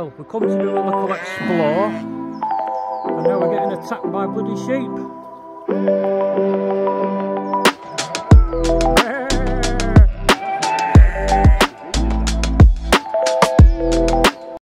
Well, we come to do a local explore, and now we're getting attacked by bloody sheep.